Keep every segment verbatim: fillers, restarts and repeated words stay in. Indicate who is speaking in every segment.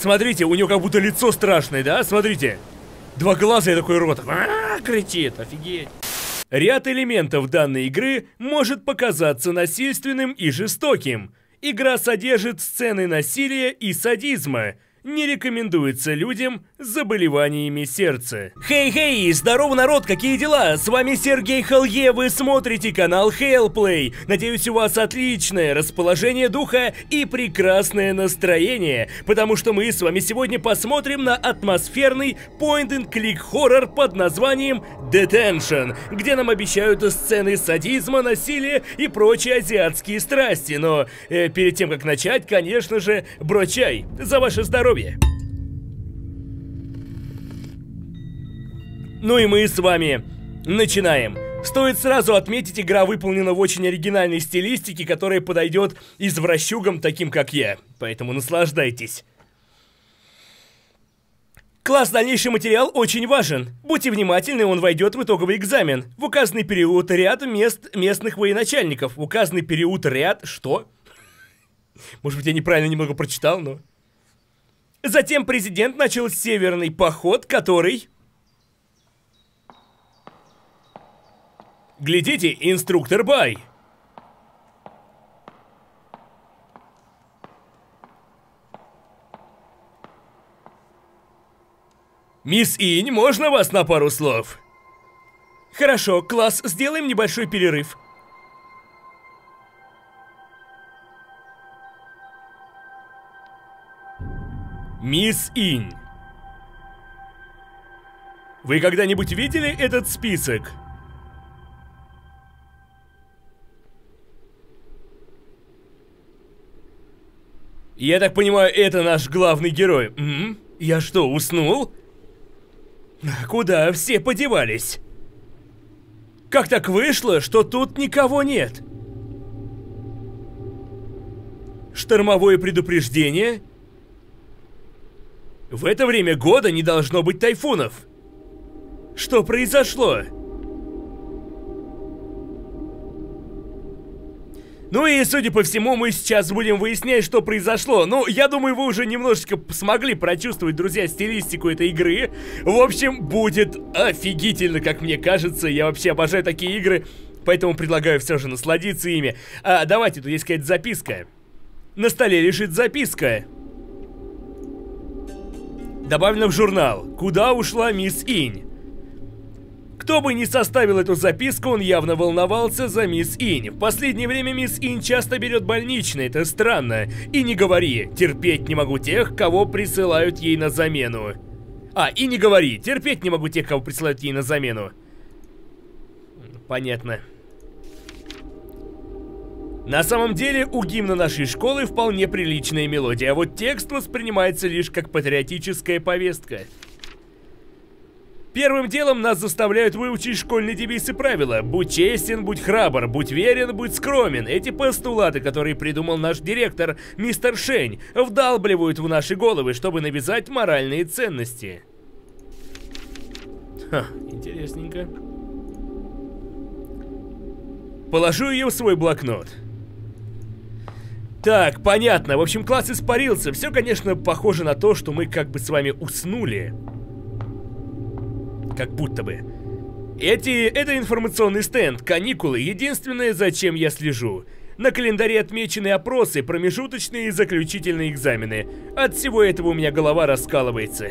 Speaker 1: Смотрите, у него как будто лицо страшное, да? Смотрите. Два глаза и такой рот. А-а-а, кричит, офигеть. Ряд элементов данной игры может показаться насильственным и жестоким. Игра содержит сцены насилия и садизма. Не рекомендуется людям с заболеваниями сердца. Хей-хей, здорово, народ, какие дела? С вами Сергей Халье, вы смотрите канал Хейлплей. Надеюсь, у вас отличное расположение духа и прекрасное настроение, потому что мы с вами сегодня посмотрим на атмосферный point-and-click хоррор под названием Detention, где нам обещают сцены садизма, насилия и прочие азиатские страсти. Но э, перед тем, как начать, конечно же, бро-чай за ваше здоровье. Ну и мы с вами начинаем. Стоит сразу отметить, игра выполнена в очень оригинальной стилистике, которая подойдет извращугам, таким как я. Поэтому наслаждайтесь. Класс дальнейший материал очень важен. Будьте внимательны, он войдет в итоговый экзамен. В указанный период ряд мест местных военачальников. В указанный период ряд... Что? Может быть, я неправильно немного прочитал, но... Затем президент начал северный поход, который... Глядите, инструктор Бай. Мисс Инь, можно вас на пару слов? Хорошо, класс, сделаем небольшой перерыв. Мисс Инь, вы когда-нибудь видели этот список? Я так понимаю, это наш главный герой. М-м? Я что, уснул? Куда все подевались? Как так вышло, что тут никого нет? Штормовое предупреждение? В это время года не должно быть тайфунов. Что произошло? Ну и, судя по всему, мы сейчас будем выяснять, что произошло. Ну, я думаю, вы уже немножечко смогли прочувствовать, друзья, стилистику этой игры. В общем, будет офигительно, как мне кажется. Я вообще обожаю такие игры, поэтому предлагаю все же насладиться ими. А, давайте, тут есть какая-то записка. На столе лежит записка. Добавлено в журнал. Куда ушла мисс Инь? Кто бы ни составил эту записку, он явно волновался за мисс Инь. В последнее время мисс Инь часто берет больничный, это странно. И не говори, терпеть не могу тех, кого присылают ей на замену. А, и не говори, терпеть не могу тех, кого присылают ей на замену. Понятно. На самом деле, у гимна нашей школы вполне приличная мелодия, а вот текст воспринимается лишь как патриотическая повестка. Первым делом нас заставляют выучить школьный девиз и правила. Будь честен, будь храбр, будь верен, будь скромен. Эти постулаты, которые придумал наш директор, мистер Шень, вдалбливают в наши головы, чтобы навязать моральные ценности. Ха, интересненько. Положу ее в свой блокнот. Так, понятно. В общем, класс испарился. Все, конечно, похоже на то, что мы как бы с вами уснули. Как будто бы. Эти... Это информационный стенд, каникулы, единственное, зачем я слежу. На календаре отмечены опросы, промежуточные и заключительные экзамены. От всего этого у меня голова раскалывается.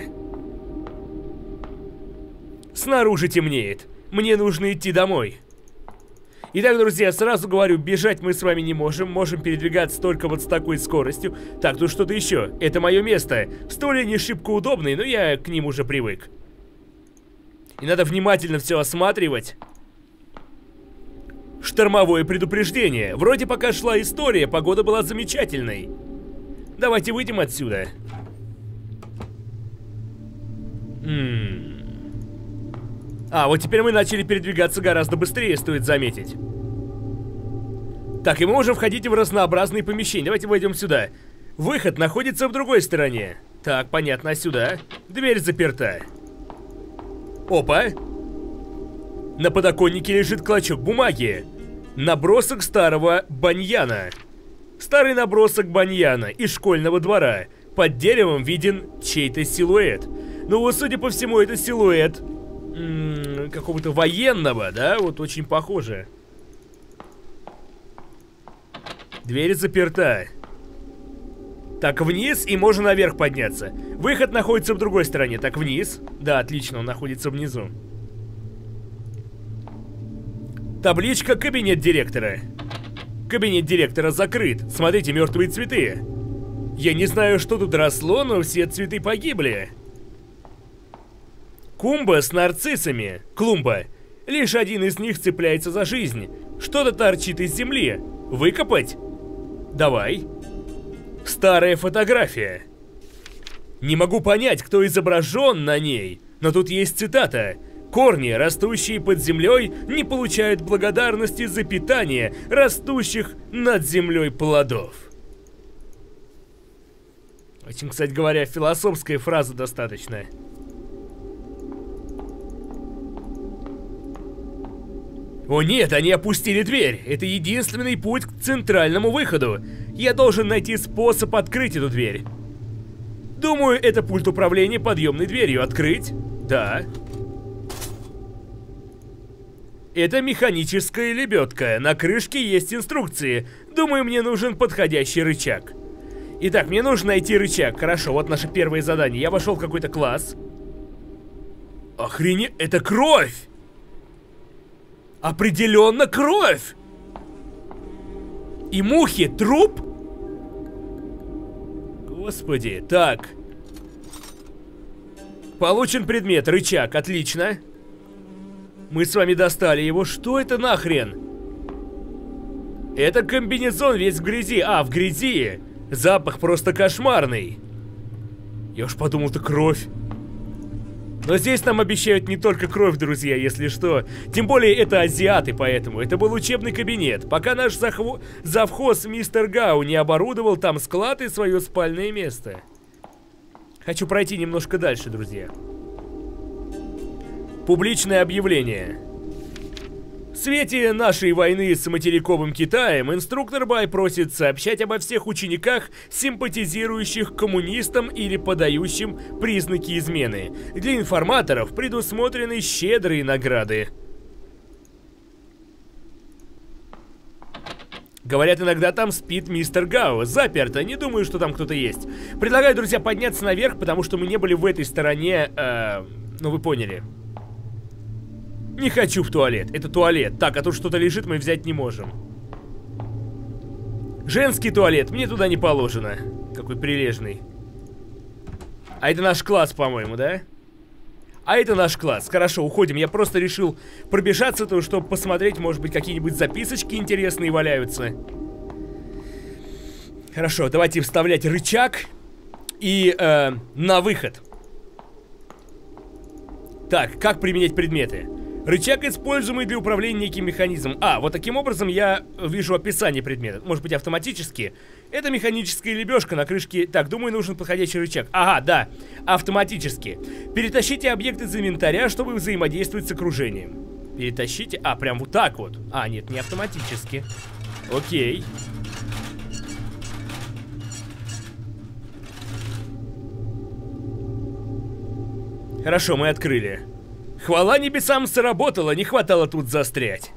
Speaker 1: Снаружи темнеет. Мне нужно идти домой. Итак, друзья, сразу говорю, бежать мы с вами не можем. Можем передвигаться только вот с такой скоростью. Так, тут что-то еще. Это мое место. Стулья не шибко удобные, но я к ним уже привык. И надо внимательно все осматривать. Штормовое предупреждение. Вроде пока шла история, погода была замечательной. Давайте выйдем отсюда. М-м. А, вот теперь мы начали передвигаться гораздо быстрее, стоит заметить. Так, и мы можем входить в разнообразные помещения. Давайте войдем сюда. Выход находится в другой стороне. Так, понятно, а сюда? Дверь заперта. Опа! На подоконнике лежит клочок бумаги. Набросок старого баньяна. Старый набросок баньяна из школьного двора. Под деревом виден чей-то силуэт. Ну вот, судя по всему, это силуэт какого-то военного, да? Вот очень похоже. Дверь заперта. Так, вниз, и можно наверх подняться. Выход находится в другой стороне. Так, вниз. Да, отлично, он находится внизу. Табличка «Кабинет директора». Кабинет директора закрыт. Смотрите, мертвые цветы. Я не знаю, что тут росло, но все цветы погибли. Клумба с нарциссами. Клумба. Лишь один из них цепляется за жизнь. Что-то торчит из земли. Выкопать? Давай. Старая фотография. Не могу понять, кто изображен на ней, но тут есть цитата. Корни, растущие под землей, не получают благодарности за питание растущих над землей плодов. Очень, кстати говоря, философская фраза достаточно. О нет, они опустили дверь. Это единственный путь к центральному выходу. Я должен найти способ открыть эту дверь. Думаю, это пульт управления подъемной дверью. Открыть? Да. Это механическая лебедка. На крышке есть инструкции. Думаю, мне нужен подходящий рычаг. Итак, мне нужно найти рычаг. Хорошо, вот наше первое задание. Я вошел в какой-то класс. Охренеть, это кровь! Определенно кровь! И мухи, труп? Господи, так. Получен предмет, рычаг, отлично. Мы с вами достали его. Что это нахрен? Это комбинезон весь в грязи. А, в грязи. Запах просто кошмарный. Я уж подумал, это кровь. Но здесь нам обещают не только кровь, друзья, если что. Тем более это азиаты, поэтому это был учебный кабинет. Пока наш захво... завхоз мистер Гау не оборудовал там склад и свое спальное место. Хочу пройти немножко дальше, друзья. Публичное объявление. В свете нашей войны с материковым Китаем инструктор Бай просит сообщать обо всех учениках, симпатизирующих коммунистам или подающим признаки измены. Для информаторов предусмотрены щедрые награды. Говорят, иногда там спит мистер Гау. Заперто, не думаю, что там кто-то есть. Предлагаю, друзья, подняться наверх, потому что мы не были в этой стороне, э, ну вы поняли. Не хочу в туалет, это туалет. Так, а тут что-то лежит, мы взять не можем. Женский туалет, мне туда не положено. Какой прилежный. А это наш класс, по-моему, да? А это наш класс. Хорошо, уходим. Я просто решил пробежаться, то, чтобы посмотреть, может быть, какие-нибудь записочки интересные валяются. Хорошо, давайте вставлять рычаг. И э, на выход. Так, как применять предметы? Рычаг, используемый для управления неким механизмом. А, вот таким образом я вижу описание предмета. Может быть, автоматически. Это механическая лебежка на крышке. Так, думаю, нужен подходящий рычаг. Ага, да, автоматически. Перетащите объект из инвентаря, чтобы взаимодействовать с окружением. Перетащите. А, прям вот так вот. А, нет, не автоматически. Окей. Хорошо, мы открыли. Хвала небесам, сработало, не хватало тут застрять.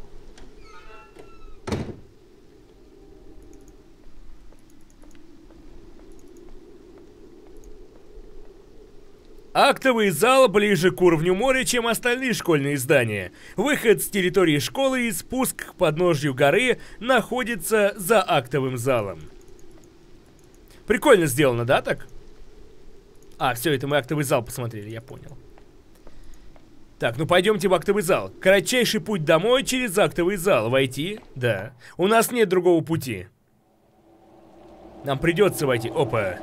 Speaker 1: Актовый зал ближе к уровню моря, чем остальные школьные здания. Выход с территории школы и спуск к подножью горы находится за актовым залом. Прикольно сделано, да, так? А, все, это мы актовый зал посмотрели, я понял. Так, ну пойдемте в актовый зал. Кратчайший путь домой через актовый зал. Войти? Да. У нас нет другого пути. Нам придется войти. Опа.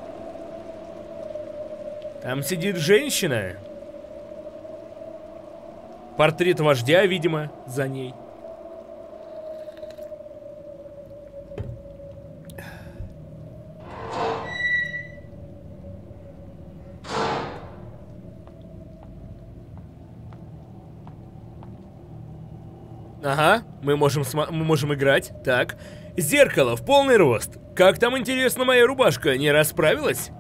Speaker 1: Там сидит женщина. Портрет вождя, видимо, за ней. Ага, мы можем, мы можем играть. Так. Зеркало в полный рост. Как там, интересно, моя рубашка не расправилась?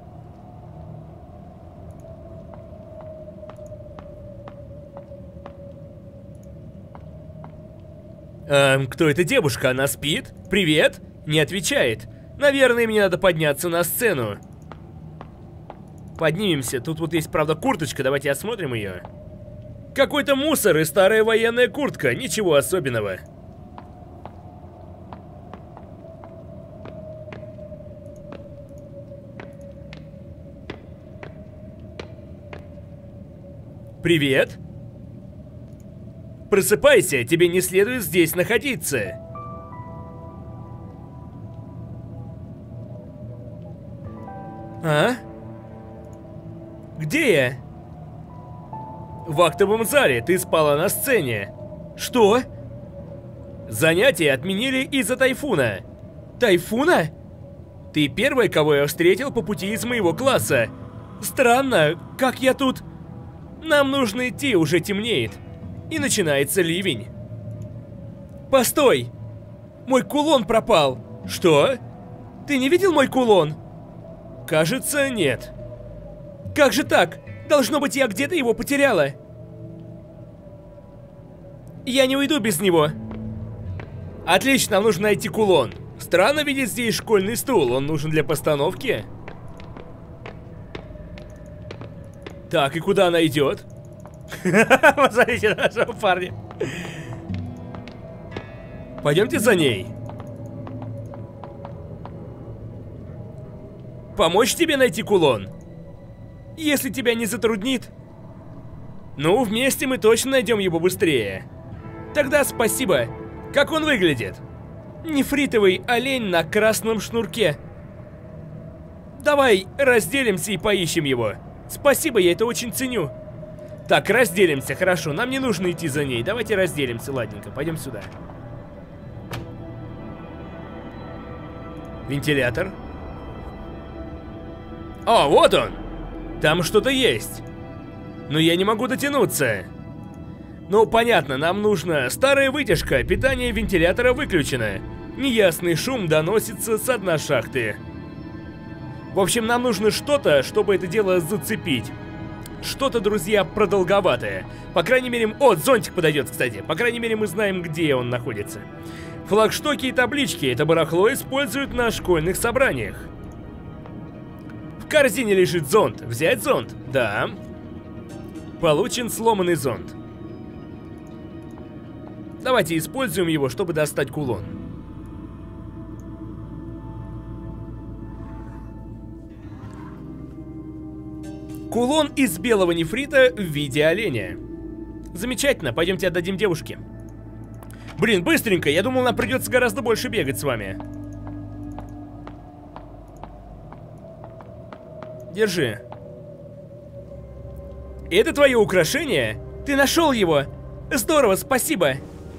Speaker 1: Эм, кто эта девушка? Она спит? Привет? Не отвечает. Наверное, мне надо подняться на сцену. Поднимемся. Тут вот есть, правда, курточка. Давайте осмотрим ее. Какой-то мусор и старая военная куртка. Ничего особенного. Привет. Просыпайся, тебе не следует здесь находиться. А? Где я? В актовом зале, ты спала на сцене. Что? Занятия отменили из-за тайфуна. Тайфуна? Ты первая, кого я встретил по пути из моего класса. Странно, как я тут... Нам нужно идти, уже темнеет. И начинается ливень. Постой! Мой кулон пропал. Что? Ты не видел мой кулон? Кажется, нет. Как же так? Должно быть, я где-то его потеряла. Я не уйду без него. Отлично, нам нужно найти кулон. Странно видеть здесь школьный стул. Он нужен для постановки. Так, и куда она идет? Посмотрите на нашего парня. Пойдемте за ней. Помочь тебе найти кулон? Если тебя не затруднит. Ну, вместе мы точно найдем его быстрее. Тогда спасибо. Как он выглядит? Нефритовый олень на красном шнурке. Давай разделимся и поищем его. Спасибо, я это очень ценю. Так, разделимся, хорошо. Нам не нужно идти за ней. Давайте разделимся, ладненько. Пойдем сюда. Вентилятор. О, вот он. Там что-то есть. Но я не могу дотянуться. Ну, понятно, нам нужна старая вытяжка. Питание вентилятора выключено. Неясный шум доносится с дна шахты. В общем, нам нужно что-то, чтобы это дело зацепить. Что-то, друзья, продолговатое. По крайней мере... О, зонтик подойдет, кстати. По крайней мере, мы знаем, где он находится. Флагштоки и таблички. Это барахло используют на школьных собраниях. В корзине лежит зонт. Взять зонт? Да. Получен сломанный зонт. Давайте используем его, чтобы достать кулон. Кулон из белого нефрита в виде оленя. Замечательно, пойдемте отдадим девушке. Блин, быстренько, я думал, нам придется гораздо больше бегать с вами. Держи. Это твое украшение? Ты нашел его? Здорово, спасибо.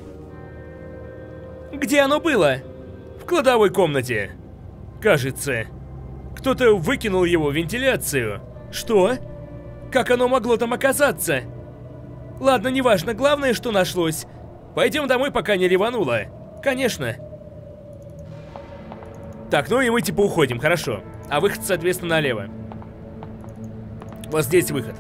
Speaker 1: Где оно было? В кладовой комнате. Кажется. Кто-то выкинул его в вентиляцию. Что? Как оно могло там оказаться? Ладно, неважно, главное, что нашлось. Пойдем домой, пока не ревануло. Конечно. Так, ну и мы типа уходим, хорошо. А выход, соответственно, налево. Вот здесь выход.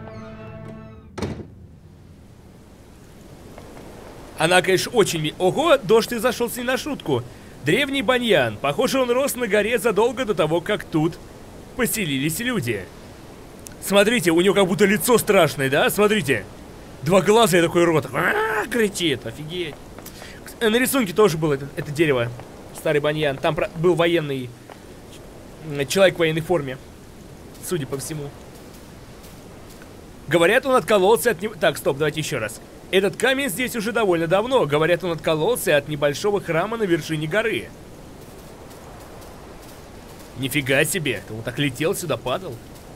Speaker 1: Она, конечно, очень... Ого, дождь и зашел с ней на шутку. Древний баньян. Похоже, он рос на горе задолго до того, как тут поселились люди. Смотрите, у него как будто лицо страшное, да? Смотрите. Два глаза и такой рот. А-а-а, кричит, офигеть. На рисунке тоже было это, это дерево. Старый баньян. Там был военный... Человек в военной форме. Судя по всему. Говорят, он откололся от него... Так, стоп, давайте еще раз. Этот камень здесь уже довольно давно. Говорят, он откололся от небольшого храма на вершине горы. Нифига себе. Он так летел сюда, падал.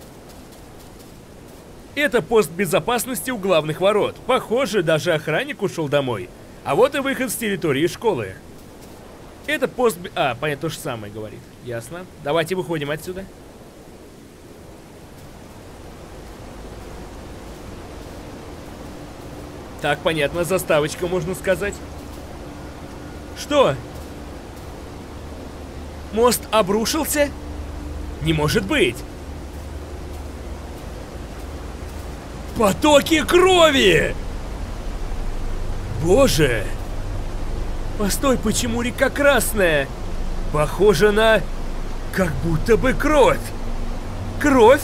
Speaker 1: Это пост безопасности у главных ворот. Похоже, даже охранник ушел домой. А вот и выход с территории школы. Это пост... А, понятно, то же самое говорит. Ясно. Давайте выходим отсюда. Так, понятно, заставочка, можно сказать. Что? Мост обрушился? Не может быть! Потоки крови! Боже! Постой, почему река красная? Похоже на... как будто бы кровь! Кровь?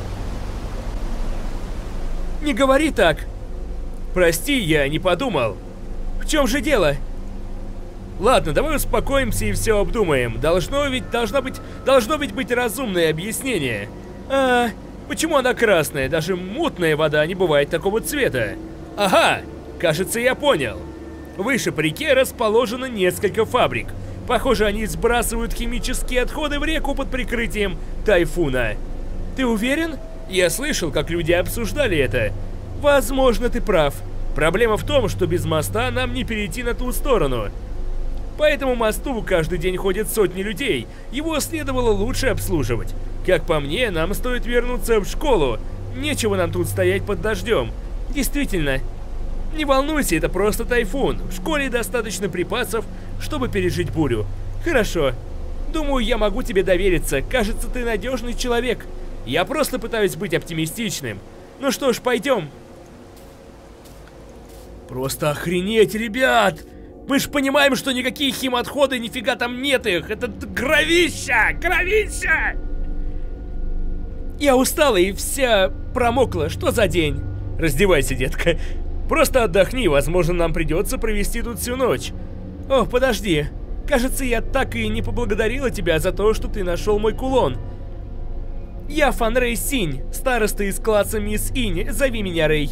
Speaker 1: Не говори так! Прости, я не подумал. В чем же дело? Ладно, давай успокоимся и все обдумаем. Должно ведь, должно быть, должно ведь быть разумное объяснение. А, почему она красная? Даже мутная вода не бывает такого цвета. Ага, кажется, я понял. Выше по реке расположено несколько фабрик. Похоже, они сбрасывают химические отходы в реку под прикрытием тайфуна. Ты уверен? Я слышал, как люди обсуждали это. Возможно, ты прав. Проблема в том, что без моста нам не перейти на ту сторону. По этому мосту каждый день ходят сотни людей. Его следовало лучше обслуживать. Как по мне, нам стоит вернуться в школу. Нечего нам тут стоять под дождем. Действительно. Не волнуйся, это просто тайфун. В школе достаточно припасов, чтобы пережить бурю. Хорошо. Думаю, я могу тебе довериться. Кажется, ты надежный человек. Я просто пытаюсь быть оптимистичным. Ну что ж, пойдем. Просто охренеть, ребят! Мы ж понимаем, что никакие химотходы, нифига там нет их. Это кровища! Кровища! Я устала и вся промокла. Что за день? Раздевайся, детка. Просто отдохни, возможно, нам придется провести тут всю ночь. О, подожди. Кажется, я так и не поблагодарила тебя за то, что ты нашел мой кулон. Я Фан Рэй Синь, староста из класса Мисс Инь. Зови меня Рэй.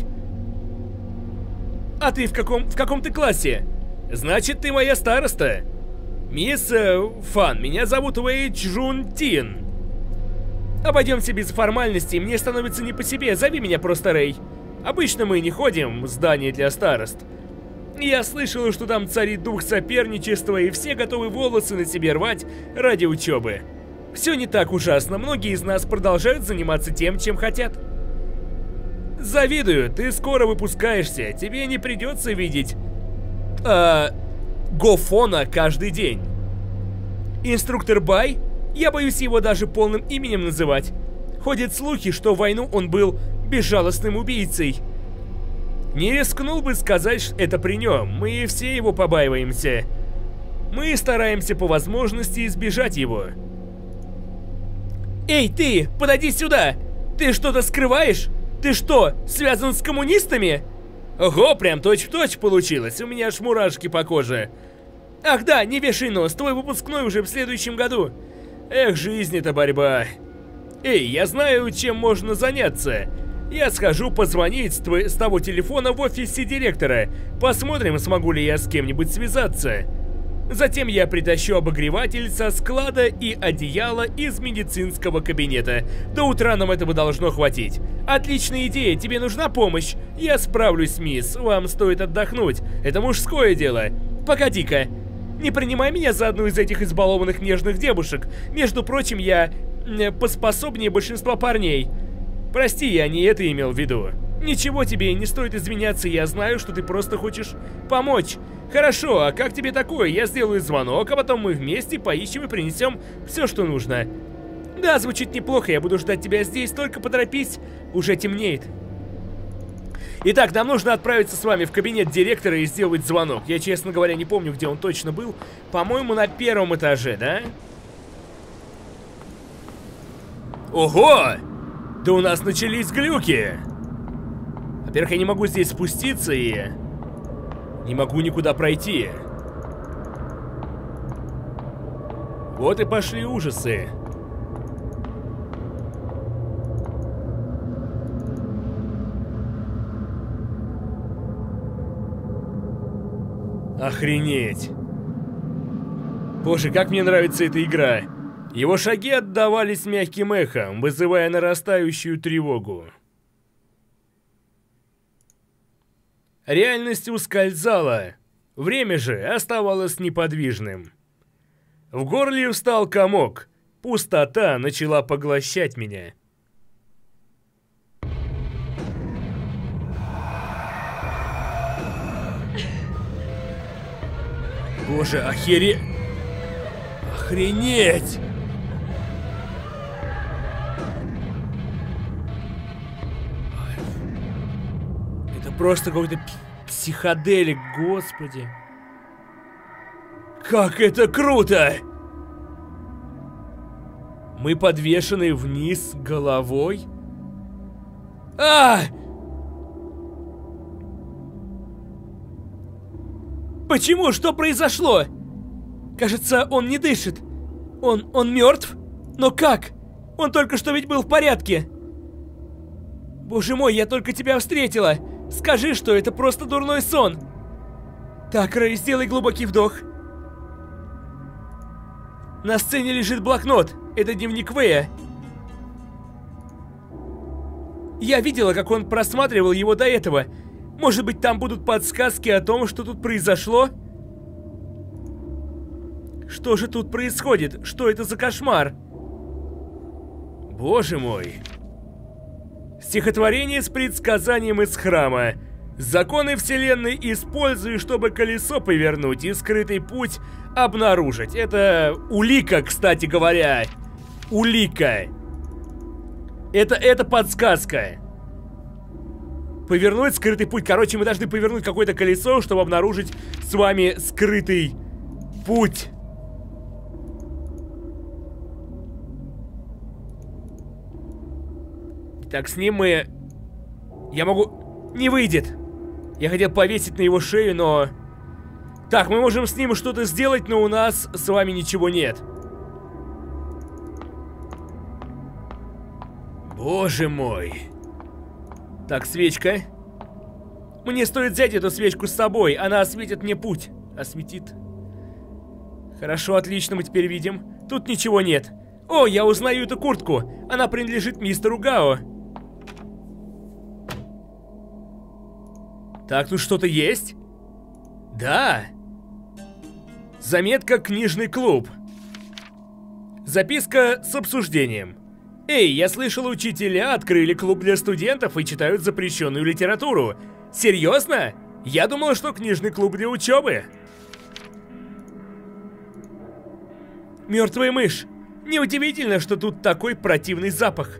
Speaker 1: А ты в каком, в каком ты классе? Значит, ты моя староста. Мисс э, Фан, меня зовут Вэй Чжун Тин. Обойдемся без формальностей, мне становится не по себе. Зови меня просто Рэй. Обычно мы не ходим в здание для старост. Я слышала, что там царит дух соперничества, и все готовы волосы на себе рвать ради учебы. Все не так ужасно, многие из нас продолжают заниматься тем, чем хотят. Завидую, ты скоро выпускаешься, тебе не придется видеть э, Гофона каждый день. Инструктор Бай? Я боюсь его даже полным именем называть. Ходят слухи, что в войну он был безжалостным убийцей. Не рискнул бы сказать это при нем, мы все его побаиваемся. Мы стараемся по возможности избежать его. Эй, ты, подойди сюда! Ты что-то скрываешь? Ты что, связан с коммунистами? Ого, прям точь-в-точь получилось, у меня аж мурашки по коже. Ах да, не вешай нос, твой выпускной уже в следующем году. Эх, жизнь это борьба. Эй, я знаю, чем можно заняться. Я схожу позвонить с, твой, с того телефона в офисе директора. Посмотрим, смогу ли я с кем-нибудь связаться. Затем я притащу обогреватель со склада и одеяло из медицинского кабинета. До утра нам этого должно хватить. Отличная идея, тебе нужна помощь? Я справлюсь, мисс, вам стоит отдохнуть. Это мужское дело. Погоди-ка. Не принимай меня за одну из этих избалованных нежных девушек. Между прочим, я э, поспособнее большинства парней. Прости, я не это имел в виду. Ничего тебе не стоит извиняться, я знаю, что ты просто хочешь помочь. Хорошо, а как тебе такое? Я сделаю звонок, а потом мы вместе поищем и принесем все, что нужно. Да, звучит неплохо, я буду ждать тебя здесь, только поторопись, уже темнеет. Итак, нам нужно отправиться с вами в кабинет директора и сделать звонок. Я, честно говоря, не помню, где он точно был. По-моему, на первом этаже, да? Ого! Да у нас начались глюки! Во-первых, я не могу здесь спуститься и... не могу никуда пройти. Вот и пошли ужасы. Охренеть. Боже, как мне нравится эта игра. Его шаги отдавались мягким эхом, вызывая нарастающую тревогу. Реальность ускользала. Время же оставалось неподвижным. В горле встал комок. Пустота начала поглощать меня. Боже, охере... Охренеть! Это просто какой-то психоделик, господи. Как это круто! Мы подвешены вниз головой. А! Почему? Что произошло? Кажется, он не дышит. Он, он мертв? Но как? Он только что ведь был в порядке. Боже мой, я только тебя встретила. Скажи, что это просто дурной сон. Так, Рэй, сделай глубокий вдох. На сцене лежит блокнот. Это дневник Вэя. Я видела, как он просматривал его до этого. Может быть, там будут подсказки о том, что тут произошло? Что же тут происходит? Что это за кошмар? Боже мой. Стихотворение с предсказанием из храма. Законы вселенной используй, чтобы колесо повернуть и скрытый путь обнаружить. Это улика, кстати говоря. Улика. Это, это подсказка. Повернуть скрытый путь. Короче, мы должны повернуть какое-то колесо, чтобы обнаружить с вами скрытый путь. Так, с ним мы... Я могу... Не выйдет. Я хотел повесить на его шею, но... Так, мы можем с ним что-то сделать, но у нас с вами ничего нет. Боже мой. Так, свечка. Мне стоит взять эту свечку с собой. Она осветит мне путь. Осветит. Хорошо, отлично, мы теперь видим. Тут ничего нет. О, я узнаю эту куртку. Она принадлежит мистеру Гао. Так, тут что-то есть? Да. Заметка «Книжный клуб». Записка с обсуждением. Эй, я слышал, учителя открыли клуб для студентов и читают запрещенную литературу. Серьезно? Я думал, что книжный клуб для учебы. Мертвая мышь. Неудивительно, что тут такой противный запах.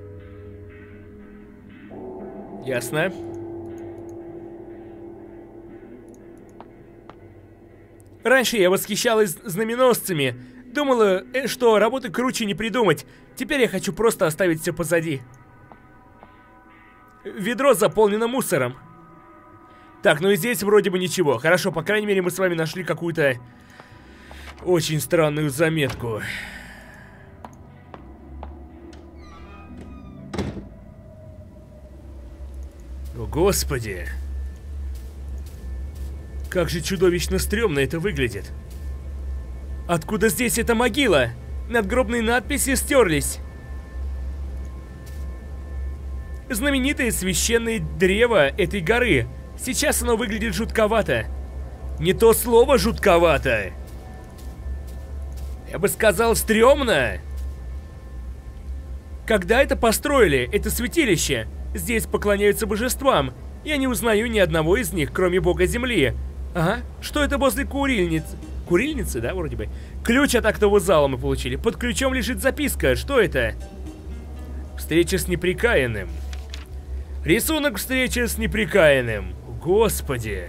Speaker 1: Ясно. Раньше я восхищалась знаменосцами. Думала, что работы круче не придумать. Теперь я хочу просто оставить все позади. Ведро заполнено мусором. Так, ну и здесь вроде бы ничего. Хорошо, по крайней мере мы с вами нашли какую-то очень странную заметку. О, господи. Как же чудовищно стрёмно это выглядит. Откуда здесь эта могила? Надгробные надписи стерлись. Знаменитое священное древо этой горы. Сейчас оно выглядит жутковато. Не то слово жутковато. Я бы сказал, стрёмно. Когда это построили, это святилище? Здесь поклоняются божествам. Я не узнаю ни одного из них, кроме бога земли. Ага, что это возле курильницы? Курильницы, да, вроде бы. Ключ от актового зала мы получили. Под ключом лежит записка. Что это? Встреча с неприкаянным. Рисунок встречи с неприкаянным. Господи.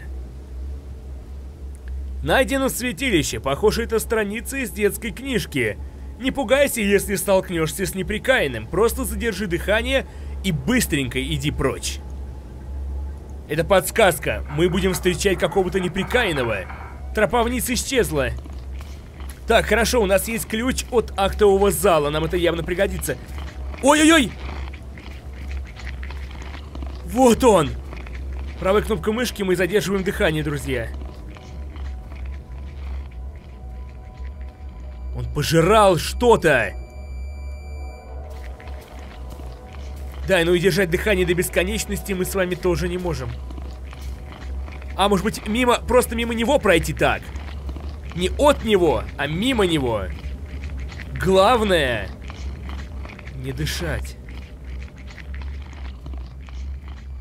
Speaker 1: Найдено в святилище. Похоже, это страница из детской книжки. Не пугайся, если столкнешься с неприкаянным. Просто задержи дыхание и быстренько иди прочь. Это подсказка. Мы будем встречать какого-то неприкаянного. Тропа вниз исчезла. Так, хорошо, у нас есть ключ от актового зала. Нам это явно пригодится. Ой-ой-ой! Вот он! Правой кнопкой мышки мы задерживаем дыхание, друзья. Он пожирал что-то. Да, ну и держать дыхание до бесконечности мы с вами тоже не можем. А может быть мимо, просто мимо него пройти так? Не от него, а мимо него. Главное не дышать.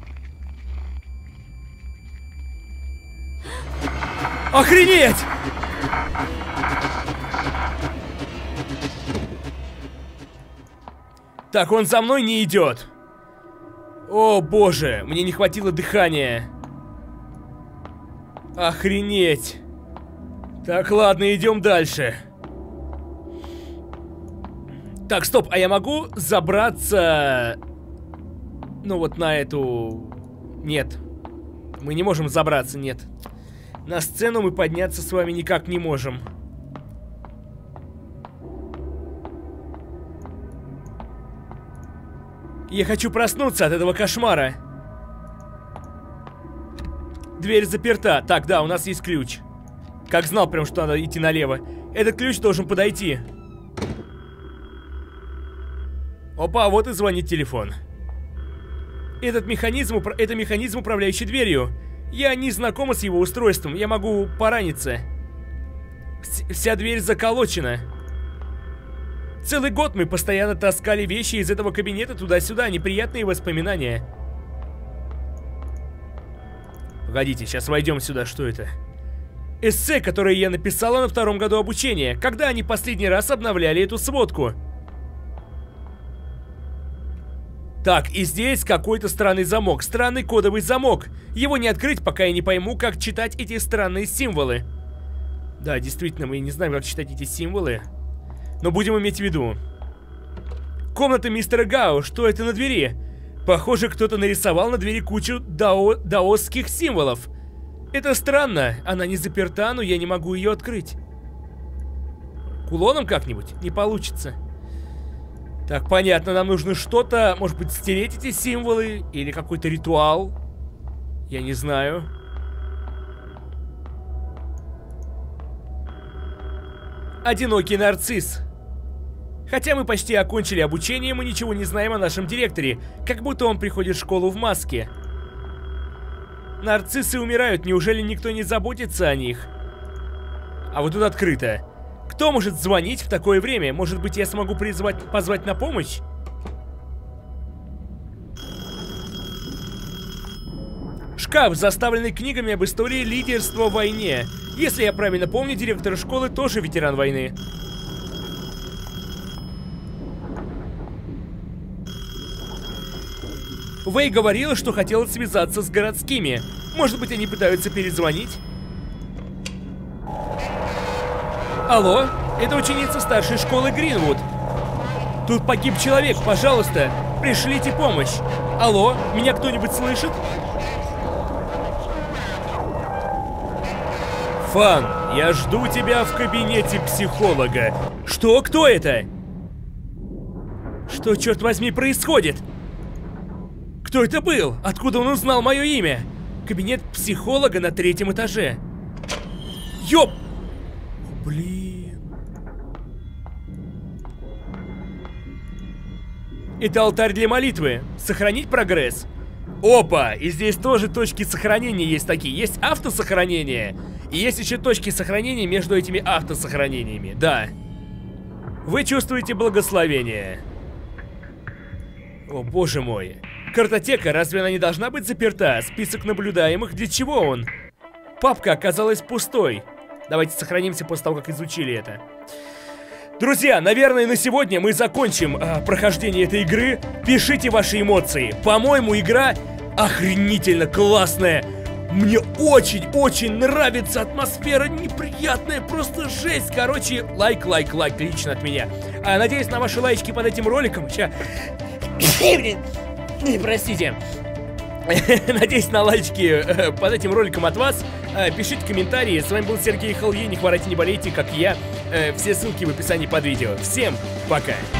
Speaker 1: Охренеть! Так, он за мной не идет. О, боже, мне не хватило дыхания. Охренеть. Так, ладно, идем дальше. Так, стоп, а я могу забраться... Ну вот на эту... Нет. Мы не можем забраться, нет. На сцену мы подняться с вами никак не можем. Я хочу проснуться от этого кошмара. Дверь заперта. Так, да, у нас есть ключ. Как знал прям, что надо идти налево. Этот ключ должен подойти. Опа, вот и звонит телефон. Этот механизм, это механизм, управляющий дверью. Я не знакома с его устройством. Я могу пораниться. Вся дверь заколочена. Целый год мы постоянно таскали вещи из этого кабинета туда-сюда. Неприятные воспоминания. Погодите, сейчас войдем сюда. Что это? Эссе, которое я написала на втором году обучения. Когда они последний раз обновляли эту сводку? Так, и здесь какой-то странный замок. Странный кодовый замок. Его не открыть, пока я не пойму, как читать эти странные символы. Да, действительно, мы не знаем, как читать эти символы. Но будем иметь в виду. Комната мистера Гао. Что это на двери? Похоже, кто-то нарисовал на двери кучу дао даосских символов. Это странно. Она не заперта, но я не могу ее открыть. Кулоном как-нибудь? Не получится. Так, понятно, нам нужно что-то, может быть, стереть эти символы. Или какой-то ритуал. Я не знаю. Одинокий нарцисс. Хотя мы почти окончили обучение, мы ничего не знаем о нашем директоре. Как будто он приходит в школу в маске. Нарциссы умирают, неужели никто не заботится о них? А вот тут открыто. Кто может звонить в такое время? Может быть, я смогу призвать, позвать на помощь? Шкаф, заставленный книгами об истории лидерства в войне. Если я правильно помню, директор школы тоже ветеран войны. Вэй говорила, что хотела связаться с городскими. Может быть, они пытаются перезвонить? Алло, это ученица старшей школы Гринвуд. Тут погиб человек, пожалуйста, пришлите помощь. Алло, меня кто-нибудь слышит? Фан, я жду тебя в кабинете психолога. Что? Кто это? Что, черт возьми, происходит? Кто это был? Откуда он узнал мое имя? Кабинет психолога на третьем этаже. Ёп! О, блин. Это алтарь для молитвы. Сохранить прогресс. Опа! И здесь тоже точки сохранения есть такие. Есть автосохранение. И есть еще точки сохранения между этими автосохранениями. Да. Вы чувствуете благословение. О, боже мой. Картотека, разве она не должна быть заперта? Список наблюдаемых, для чего он? Папка оказалась пустой. Давайте сохранимся после того, как изучили это. Друзья, наверное, на сегодня мы закончим э, прохождение этой игры. Пишите ваши эмоции. По-моему, игра охренительно классная. Мне очень-очень нравится атмосфера, неприятная, просто жесть. Короче, лайк, лайк, лайк лично от меня. А, надеюсь на ваши лайки под этим роликом. Сейчас... Простите. Надеюсь на лайки под этим роликом от вас. Пишите комментарии. С вами был Сергей Холье. Не хворайте, не болейте, как я. Все ссылки в описании под видео. Всем пока.